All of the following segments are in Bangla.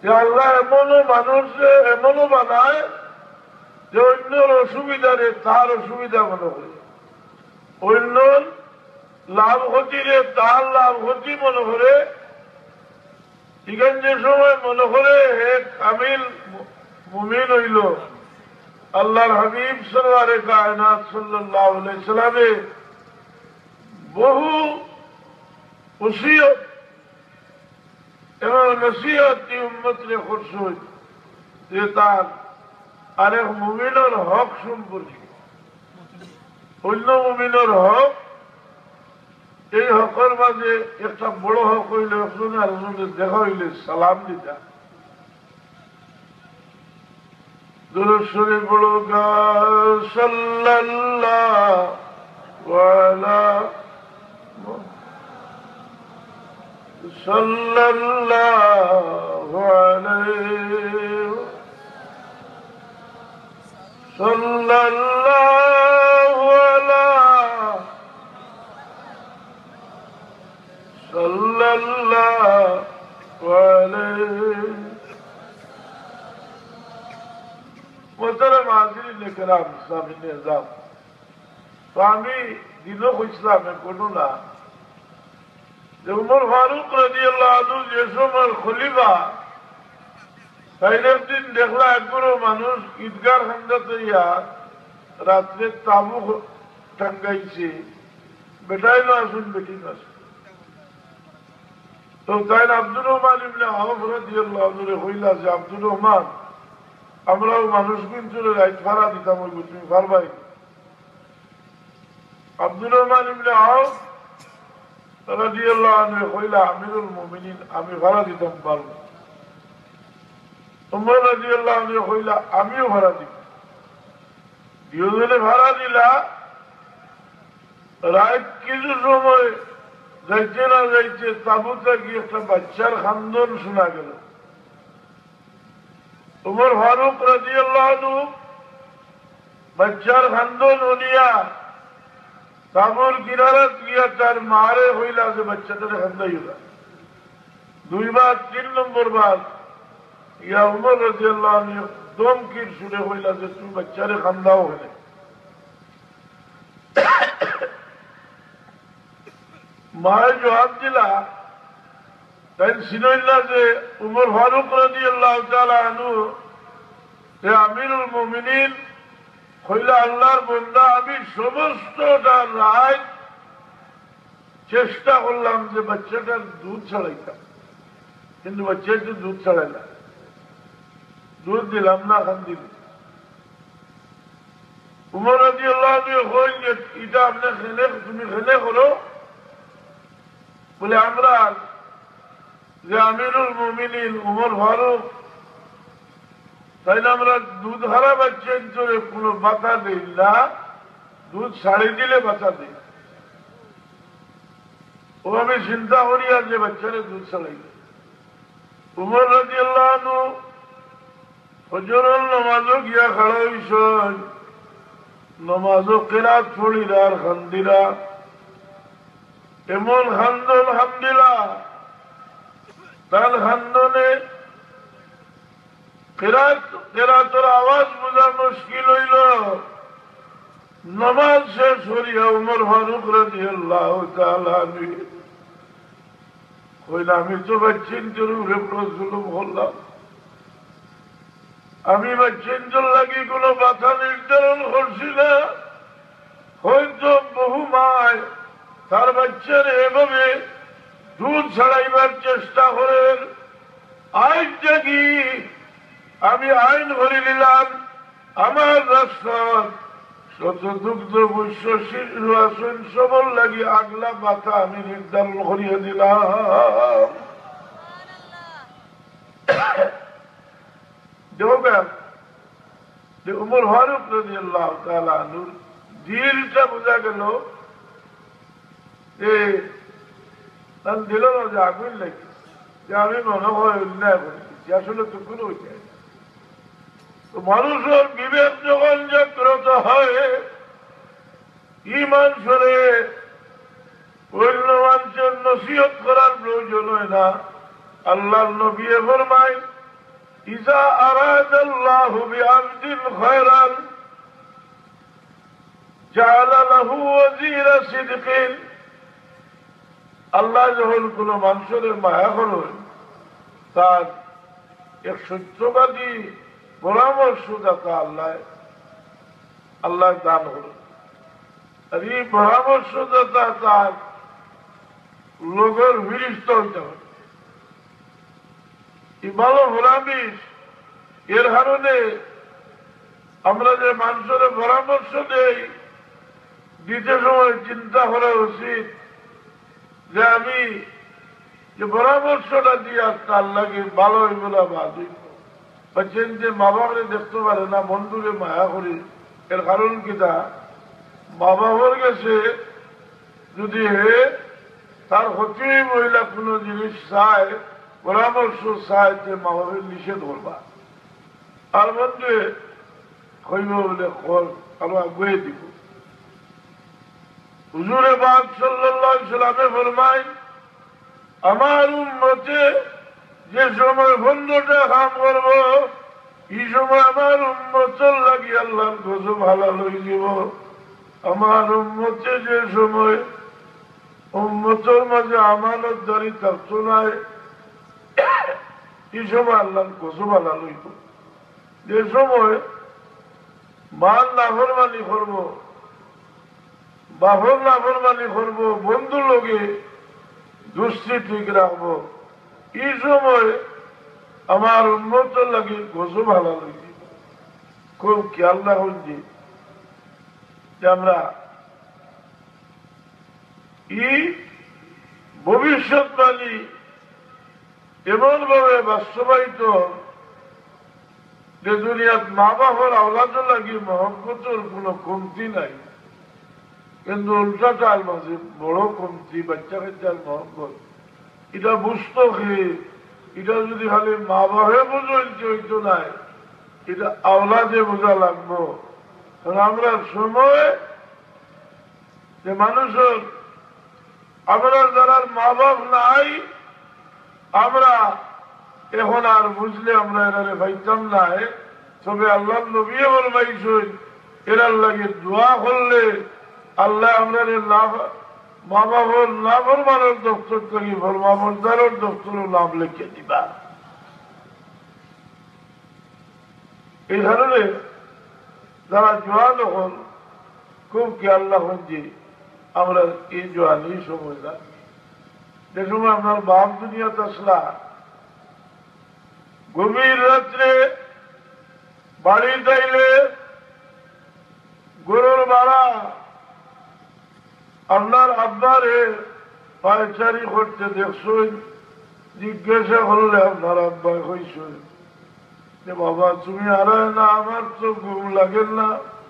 যে আল্লাহ এমনও বানায় যে অন্যর অসুবিধারে তার অসুবিধা মনে করে, অন্য লাভ ক্ষতিরে তার লাভ ক্ষতি মনে করে। এখানে যে সময় মনে করে হে কামিল মুমিন হইল, আল্লাহর হাবিব সরওয়ারে কায়নাত সাল্লাল্লাহু আলাইহি সাল্লামে বহু ওসিয়ত এবং নসিহত কি উম্মতরে করছেন যে তার আরেক মুমিনের হক সম্পর্কে, অন্য মুমিনের হক, এই হকের মাঝে একটা বড় হক হইলে একজনে আরেকজনের দেখা হইলে সালাম দিতা। দুরূদ শরীফ বড় সাল্লাল্লাহু আলা সাল্লাল্লাহু আলাইহি সাল্লাল্লাহু আলা সাল্লাল্লাহু আলাইহি। মোহতারাম হাজিরিন কেরাম, সামিনে আযম, তো আমি দিনও কইছিলাম কোনো না যে উমর ফারুক রাদিয়াল্লাহু আনহু যে সময় খলিফা, তাইলে একদিন দেখলা একগুলো মানুষ ঈদগার খান্দাতে রাত্রে তাবু টাঙ্গাইছে, বেটাই না আসুন বেটি না আসুন। তো তাই আব্দুর রহমান ইবনে আওফ রাদিয়াল্লাহু আনহু কইলা যে আব্দুর রহমান, আমরাও মানুষ কিন্তু রাইত ভাড়া দিতাম, ওই তুমি পারবাই? আব্দুর রহমান ইবনে আওফ রাদিয়াল্লাহু আনহু কইলা আমিরুল মুমিনিন, আমি ভাড়া দিতাম পারবো। উমর রাদিয়াল্লাহু আনহু কইলা আমিও ভাড়া দিব। দুজনে ভাড়া দিলা। রাত কিছু সময় যাইতে না যাইতে তাবুতে গিয়ে একটা বাচ্চার খান্দন শোনা গেল। উমর ফারুক রাদিয়াল্লাহু আনহু বাচ্চার খান্দন শুনিয়া তাবুর কিনারাত গিয়া তার মারে হইলা যে বাচ্চাটারে খান্দাই হইলা। 2 বার 3 নম্বর বার ইয়া উমর রাদিয়াল্লাহু আনহু দমকির সুরে হইলা যে তুমি বাচ্চারে খান্দাও হইলে। মায়ের জবাব দিলা, তাই ছিনইলা যে উমর ফারুক রাদিয়াল্লাহু তাআলা আনহু যে আমিরুল মুমিনিন হইলা আল্লাহর বান্দা, আমি সমস্তটা রাত চেষ্টা করলাম যে বাচ্চাটার দুধ ছাড়াইতাম, কিন্তু বাচ্চা একটু দুধ ছাড়াইলাম, দুধ দিলাম না, খান দিল। উমর রাদিয়াল্লাহু আনহু কইল যে এটা আপনি তুমি খেলে করো, বলে আমরা যে আমিরুল মুমিনিন উমর ফারুক, তাই না আমরা দুধ হারা বাচ্চা চলে কোনো বাতা দিই না, দুধ ছাড়ি দিলে বাতা দিই। ও আমি চিন্তা করি আর যে বাচ্চারে দুধ ছাড়াই। উমর রাদিয়াল্লাহু আনহু ফজরের নামাজও গিয়া খাড়া হইছেন, নামাজও কিরাত পড়িরা আর খান্দিরা, এমন খান্দন হামদিলা, তার খান্দনে কেরাতের আওয়াজ বোঝা মুশকিল হইল। নামাজ শেষ করিয়া উমর ফারুক রাদিয়াল্লাহু তাআলা আনহু কইলা আমি তো বাচ্চিন্তর উপরে জুলুম করলাম, আমি বাচ্চিন্তর লাগি কোনো বাধা নির্ধারণ করছি না। হয়তো বহু মায় তার বাচ্চার এভাবে দুধ ছাড়াইবার চেষ্টা করেন। আইন জাগি আমি আইন ধরে নিলাম, আমার রাস্তা শত দুগ্ধ বৈশ্য শিশু আসন সবল লাগি আগলা বাতা আমি নির্ধারণ করিয়া দিলাম। দেখবেন যে উমর ফারুক রাদিয়াল্লাহু তাআলা আনহুর দিলটা বোঝা গেল যে তার দিল না যে আগুন লাগে, যে আমি মনে হয় অন্যায় করেছি, আসলে তো কোনো উপায়। তো মানুষের বিবেক যখন জাগ্রত হয়, ইমান সরে অন্য মানুষের নসিহত করার প্রয়োজন হয় না। আল্লাহর নবী ফরমায় ইযা আরাদাল্লাহু বিআবদিন খায়রান জাআলা লাহু ওয়াজিরা সিদকিন। আল্লাহ যখন কোন মানুষের মায়া করেন, তার এক সত্যবাদী পরামর্শদাতা আল্লাহ দান করেন। আর এই পরামর্শদাতা তার লোকের বিরিষ্ট হইতে হবে। এই ভালো পরামর্শ, এর কারণে আমরা যে মানুষের পরামর্শ দেই, দিতে সময় চিন্তা করা উচিত যে আমি যে পরামর্শটা দিয়ে আল্লাহকে ভালো হইবলা বাদ বা যে মা বাবারে দেখতে পারে না, বন্ধুকে মায়া করি। এর কারণ কিটা, মা বাবার কাছে যদি তার ক্ষতি মহিলা কোন জিনিস চায়, পরামর্শ চায়, যে মা বাবের নিষেধ করবা, তার মধ্যে হইব বলে আরো আগুয়ে দিব। হুজুরে পাক সাল্লাল্লাহু আলাইহি সাল্লামে ফরমায়, আমার উম্মতে যে সময় বন্ধটা কাম করব, এই সময় আমার উম্মতের লাগি আল্লাহর গজব হালাল হয়ে দিব। আমার উম্মতে যে সময় উম্মতের মাঝে আমানত দাঁড়ি থাকতো না, এই সময় আল্লাহর গজব হালাল হইব। যে সময় মাল নাফরমানি করব, বাপর নাফরমানি করব, বন্ধু লোকে দুষ্টি ঠিক রাখবো, এই সময় আমার উন্নত লাগে গজব হালাল হয়েছে। খুব খেয়াল রাখুন যে আমরা এই ভবিষ্যৎবাণী এমন ভাবে বাস্তবায়িত যে দুনিয়াত মা বাবার আওলাদ লাগে মহব্বতের কোন কমতি নাই, কিন্তু উল্টাটার মাঝে বড় কমতি, বাচ্চা কাচ্চার মহব্বত। এটা বুঝতো কি, এটা যদি খালি মা বাবা বুঝতে হইতো নাই, এটা আওলাদে বোঝা লাগবো। আমরা সময় যে মানুষের আমরা যারা মা বাপ নাই, আমরা এখন আর বুঝলে আমরা এরারে পাইতাম না। তবে আল্লাহ নবী বলবাইছেন, এরার লাগে দোয়া করলে আল্লাহ আমরা মা বাবার নামের মানের দপ্তর থেকে ফরমাবরদারের দপ্তরের নাম লিখে দিবা। এই কারণে যারা জোয়ান হন, খুব খেয়াল রাখুন যে আমরা এই জোয়ানি সময়টা, যে সময় আপনার বাপ দুনিয়াতে আসলা, গভীর রাত্রে বাড়ি যাইলে গরুর ভাড়া আপনার আব্বারে পায়চারি করতে দেখছই, জিজ্ঞাসা করলে আপনার আব্বা কইসই যে বাবা তুমি হারায় না, আমার তো ঘুম লাগে না,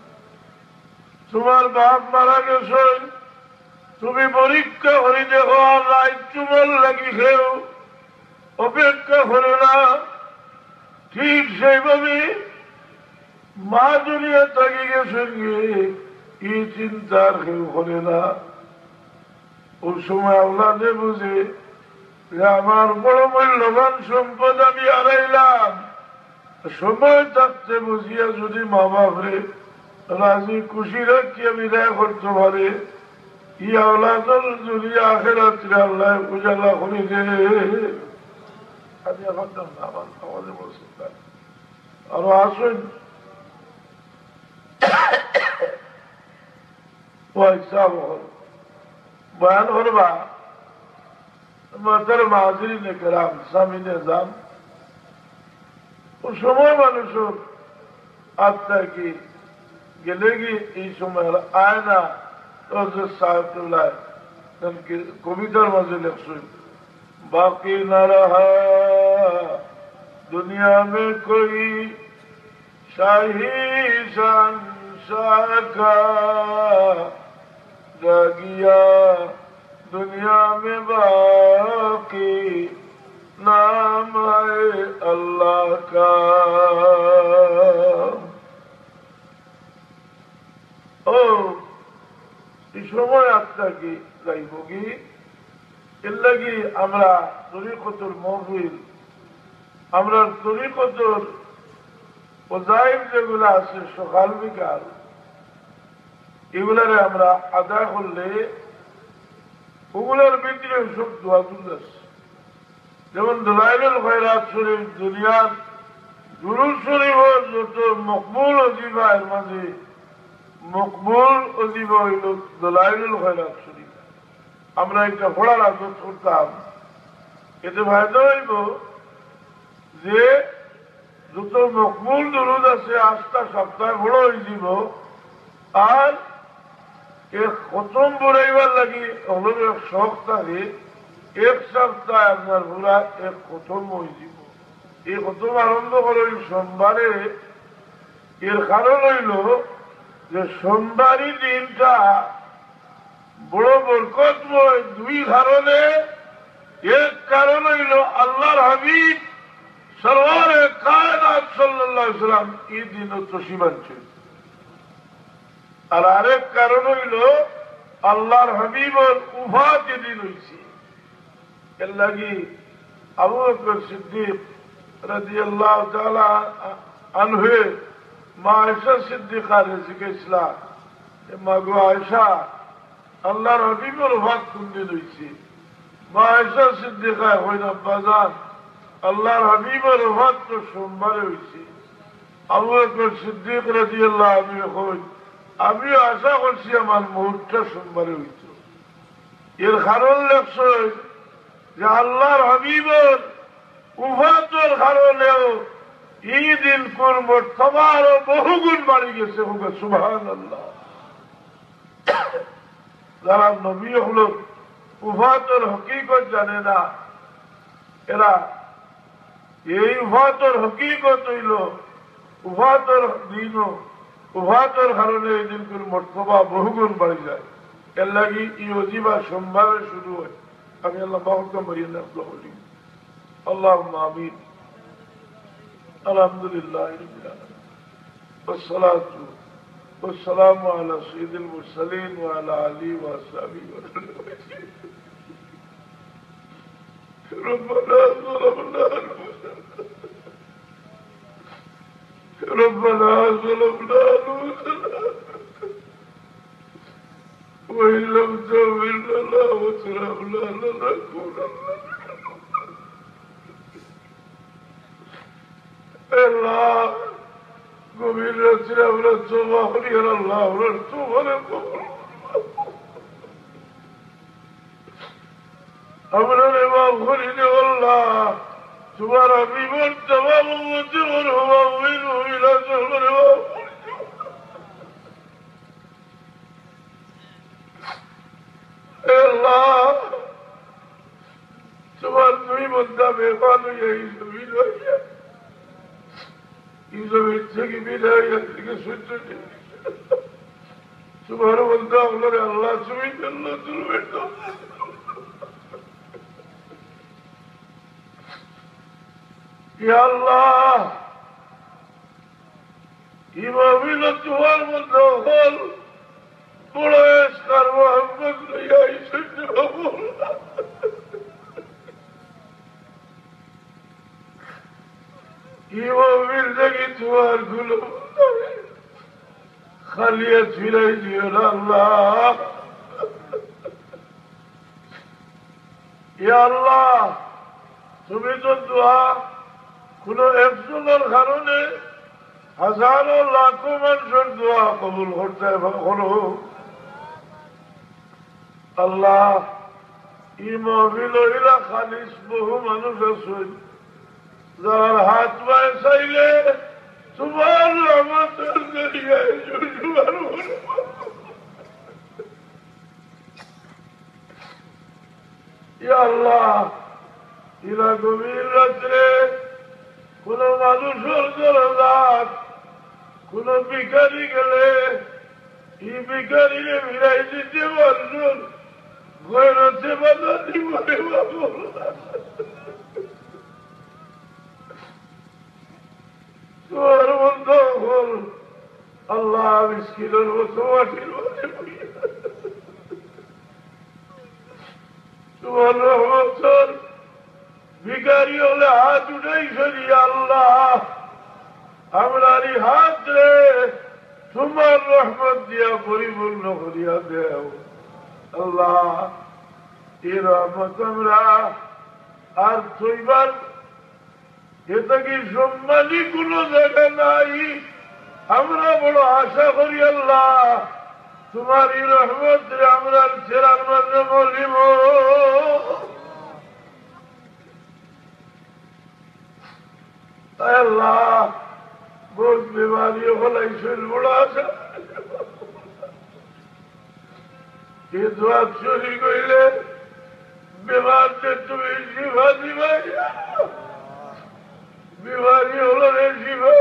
তোমার বাপ মারা গেছই, তুমি পরীক্ষা করে দেখো, আর রাত তোমার লাগি খেও, অপেক্ষা করো না। ঠিক সেইভাবে মা দুনিয়া থাকি গেছেন গিয়ে এই চিন্তার কেউ করে না। ওই সময় আল্লাহকে বুঝে যে আমার বড় মূল্যবান সম্পদ আমি হারাইলাম, সময় থাকতে বুঝিয়া যদি মা বাপরে রাজি খুশি রাখি আমি দেয়া করতে পারে, ই আওলাদর যদি আখেরাত্রে আল্লাহ উজালা করে দে। আমি এখন না আমার আমাদের বলছি আরো আসুন বয়ান করবা মাতার মাহাজিরিনে কেরাম সামিনে যান। ও সময় মানুষের আত্মা কি গেলে কি এই সময় আয় না। সাহেবুল্লাহ কবিতার মাঝে লেখছেন, বাকি না রহা দুনিয়া মে কোই শাহী শহনशाह का जागिया दुनिया में बाकी नाम है अल्लाह का। ও এই সময় আত্মাকে যাইব কি এর লাগি আমরা তরিকতুল মাহফিল আমরা তরিকতর ওজাইব যেগুলো আছে সকাল বিকাল এগুলারে আমরা আদায় করলে ওগুলোর ভিতরে সব দোয়া তুলে আছে। যেমন দলাইলুল খয়রাত শরীফ দুনিয়ার দুরূদ শরীফ যত মকবুল অজিফা এর মাঝে মকবুল অজিফা হইল দলাইলুল খয়রাত শরীফ। আমরা এটা পড়ার আদত করতাম, এতে ফায়দা হইব যে যত মকবুল দুরুদ আছে আস্থা সপ্তাহে বড় হয়ে যাব। আর এক খতম বড়াইবার লাগি হলো এক শখ থাকে, এক সপ্তাহ আপনার পুরা এক খতম হয়ে যাব। এই খতম আরম্ভ করে সোমবারে। এর কারণ হইল যে সোমবারই দিনটা বড় বরকতময় দুই কারণে। এক কারণ হইল আল্লাহর হাবিব সরওয়ারে কায়নাত সাল্লাল্লাহু আলাইহি ওয়াসাল্লাম এই দিন তশরিফ আনছেন। আর আরেক কারণ হইল আল্লাহর হাবিবের উফাত দিন হয়েছে। এর লাগি আবু বকর সিদ্দিক রাদিয়াল্লাহু তাআলা আনহু মা আয়েশা সিদ্দিকার জিজ্ঞাসা, মা গো আয়েশা, আল্লাহর হাবিবের উফাত কোন দিন হয়েছে? মা আয়েশা সিদ্দিকা হইল বাজান আল্লাহর হাবিবের ওফাত তো সোমবারে হয়েছে। আবু বকর সিদ্দিক রাদিয়াল্লাহু আনহু কইল, আমিও আশা করছি আমার মুহূর্তটা সোমবারে হইত। এর কারণ লেখছে যে আল্লাহর হাবিবের ওফাতের কারণেও এই দিন কোন মর্তবা আরো বহুগুণ বাড়ি গেছে। সুবহানাল্লাহ। যারা নবী হল উফাতের হকিকত জানে না, এরা এই উফাতের হকিকত হইল উফাতের দিন উফাতের কারণে এই দিন কোন মর্তবা বহুগুণ বাড়ি যায়। এর লাগি ই অজিবা সোমবারে শুরু হয়। আমি আল্লাহ বাহুকে মরিয়ে নাফলা বলি আল্লাহুম্মা আমিন। আলহামদুলিল্লাহ রাব্বিল আলামিন ওয়াসসালাতু ওয়াসসালামু আলা সাইয়্যিদিল মুরসালিন ওয়া আলা আলিহি ওয়া আসহাবিহি ওয়া সাল্লাম। ربنا ظلمنا أنفسنا وإن لم تغفر لنا وترحمنا لنكونن আল্লাহ গভীর রাত্রে আমরা তওবা করি। আল্লাহ আমরা তওবা কবুল আমরা মাফ করে দেও আল্লাহ। তোমার হাবিবের তমাম উম্মতের হুমায়ুন হইলা চলবে। আল্লাহ তোমার দুই বন্ধা মেহমান হইয়া এই জমিন হইয়া এই জমিন থেকে বিদায় থেকে সহ্য তোমার বন্ধা আপনার আল্লাহ তুমি আল্লাহ তুলবে। আল্লাহ ইমামিল তোমার মধ্যে হল বড় এসকার মোহাম্মদ লইয়া সহ্য ইমামিল দেখি তোমার গুলো খালিয়া ফিরাই দিও না আল্লাহ। আল্লাহ তুমি তো দোয়া কোন একজনের কারণে হাজারো লাখো মানুষের দোয়া কবুল করতে করো আল্লাহ। ই মহফিল হইলা খালিস বহু মানুষ আছেন যার হাত পায়ে চাইলে তোমার রহমতের জরিয়ায় আল্লাহ। ইরা গভীর রাত্রে কোন মানুষের জরদাত কোন ভিখারি গেলে এই ভিখারিরে ফিরাই দিতে পারছেন গয়রতে বাধা জীবনে বাবু। তোমার বন্ধ হল আল্লাহ মিসকিনের মতো মাটির মাঝে তোমার রহমতের ভিখারি হলে হাত উঠেই সরি আল্লাহ আমরার হাত রে তোমার রহমত দিয়া পরিপূর্ণ করিয়া দেও আল্লাহ। এই রহমত আমরা আর থইবার এটা কি সম্মানী কোন জায়গা নাই। আমরা বড় আশা করি আল্লাহ তোমার এই রহমত রে আমরা ছেড়ার মাঝে বলিব। আল্লাহ বহুত বিমারি হলাই শরীর বড় আশা এ দোয়া চুরি কইলে বিমারকে তুমি শিবা দিবা। বিমারি হল রে শিবা।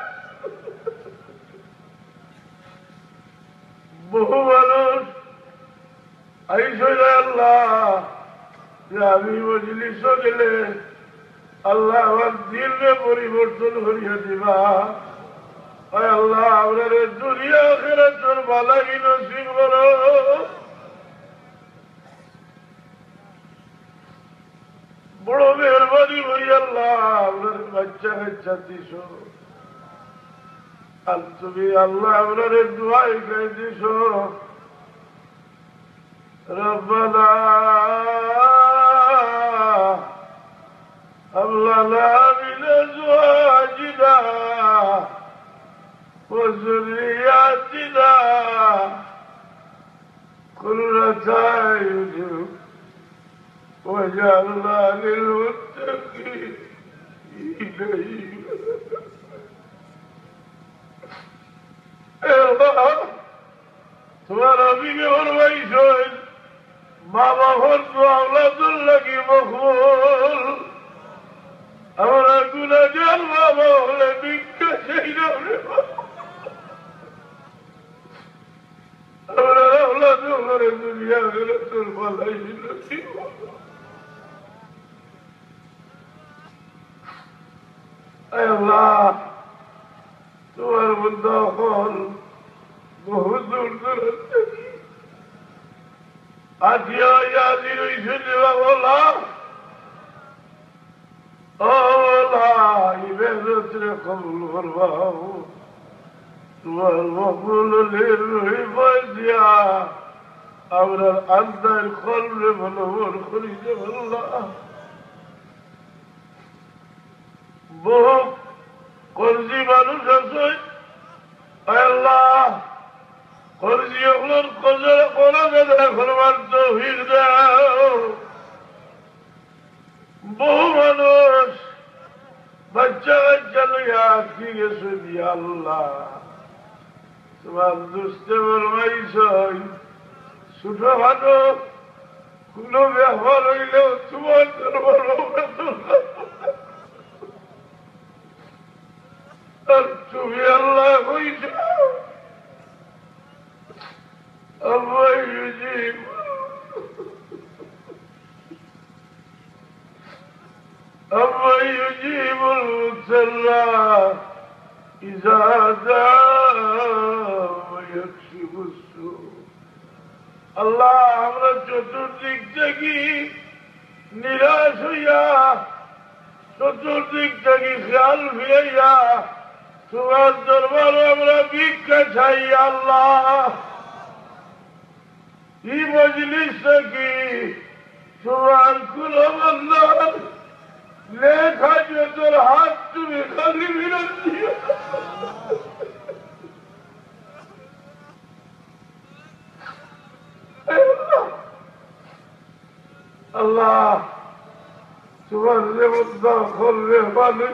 বহু মানুষ আইসই আল্লাহ যে আমি মজলিস গেলে আল্লাহ আমার দিলে পরিবর্তন করিয়া দিবা। আল্লাহ আমরা দুনিয়া আখিরাত তোর ভালাই নসিব করো। বড় মেহরবানি করি আল্লাহ আপনার বাচ্চা কাচ্চা দিস আর তুমি আল্লাহ আপনার দোয়াই গাই দিস। রব্বানা হাবলানা মিন আজওয়াজিনা ওয়া যুররিয়াতিনা কুররাতা আয়ুন واجعلنا للمتقين তোমার আবিকে ফরমাইশ মা বাবার তো আওলাদুল্লাহ কি মকবুল। আমরা গুনাহগার বাবা হলে ভিক্ষা চাই না। আমরা আওলাদুল্লাহ দুনিয়া গেলে তোর ভালাই নসিব। আল্লাহ তোমার বন্ধা হল বহু দূর দূরান্তে আজিয়া ইয়াদি রইছে দেওয়া বলা ইবাদত রে কবুল করবাও। তোমার মকবুলের রহিবাই দিয়া আমরা আন্দার কলবে মনোবর করি যে আল্লাহ। বহু কর্জি মানুষ আছে আল্লাহ কর্জি ওগুলোর কোন জায়গায় করবার তৌফিক দাও। বহু মানুষ বাচ্চা বাচ্চা লইয়া কি গেছে দিয়া আল্লাহ তোমার দুষ্টে বলবাইছ ছোটখাটো কোন ব্যবহার হইলেও তোমার দরবার আর তুমি আল্লাহ হইছ আল্লাহ ইউজিব আল্লাহ ইউজিবুল মুসল্লা ইযা দাআ ওয়া ইয়াকশিফুস সূ। আল্লাহ আমরা চতুর্দিক থেকে নিরাশ হইয়া চতুর্দিক থেকে খেয়াল ফিরাইয়া তোমার দরবারে আমরা ভিক্ষা চাই আল্লাহ। এই মজলিস কি তোমার কুলবন্ধন লেখা যে তোর হাত তুমি খালি ফিরত দিও। আল্লাহ তোমার রেবদা করলে ভালো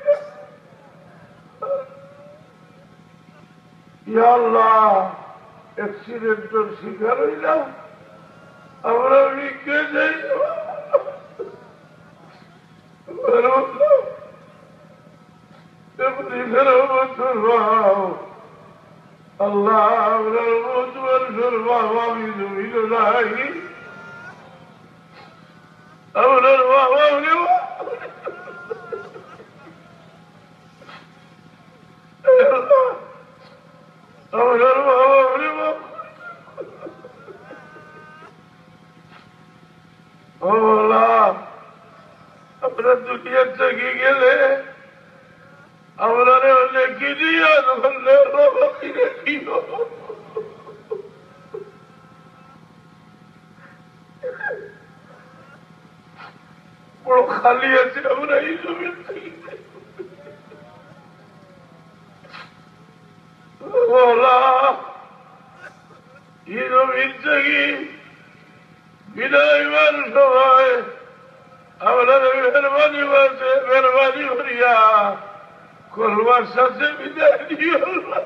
আল্লাহ অ্যাক্সিডেন্টের শিকার হইলাম আমরা লিখে যাই আল্লাহ আমরা আমি জমিল নাই আপনার বাবা আপনার বাবা আপনার আমরা দুনিয়া থেকে গেলে আমরা লেখি দিয়া ধরলে কি বড় খালি আছে আমরা এই জমির থেকে এই জমির থেকে বিদায়বার সময় আমরা মেহরবানি বাসে মেহরবানি করিয়া কলবার সাথে বিদায় দিও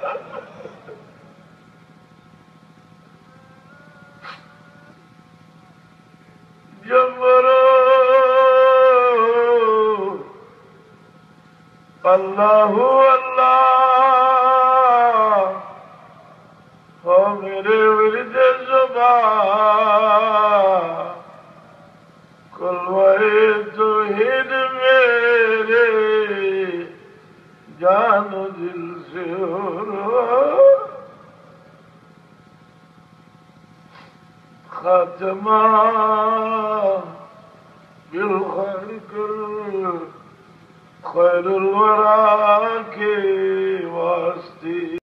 জবর अल्लाहु अल्लाह हो मेरे विरद ज़ुबान कलवाए तौहीद मेरे जान दिल से खात्मा बिल खल्क़ खैरुल वरा के वास्ते